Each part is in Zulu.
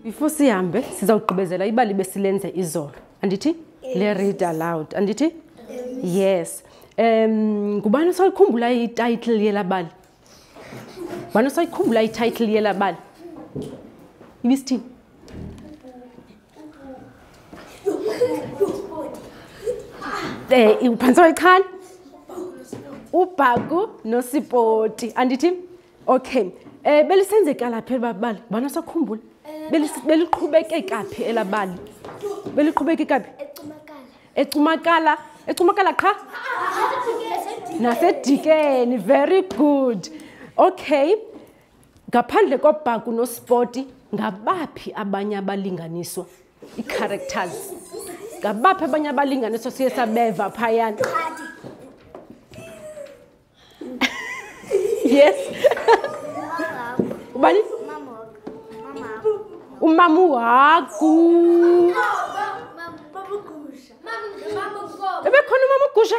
before sihambe sizawugqibezela ibali besilenze izolo andithi le read aloud andithi yes ngubani osayikhumbula ititle yelabali bani osayikhumbula ititle yelabali ibisithini uphantsi wayichana uBhaku noSipoti andithi okay belisenzeka lapha elabali bani osakhumbula beliqhubeke kaphi elabali beliqhubeke kaphi eCumakala qha naseDikeni very good okay ngaphandle koBhaku noSipoti ngabaphi abanye abalinganiswa i-characters ngabaphi abanye abalinganiswa siye sabeva phayana yes ubani umamu wakho ebekhona umamu Gusha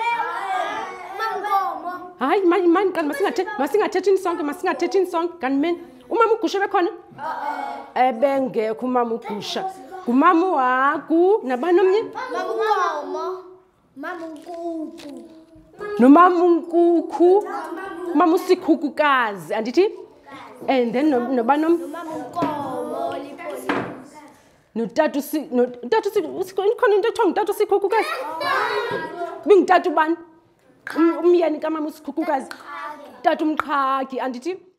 hayi mani kanti masingathethi sonke kanti mina umamu Gusha ebekhona ebengekho umamu Gusha ngumamu wakho nabani omnye nomamu Nkukhu umamu Sikhukukazi andithi and then nobani notatu ikhona into ethiwa ngutata uSikhukukazi bingutata ubani umyeni kamama uSikhukukazi tata uMqhagi andithi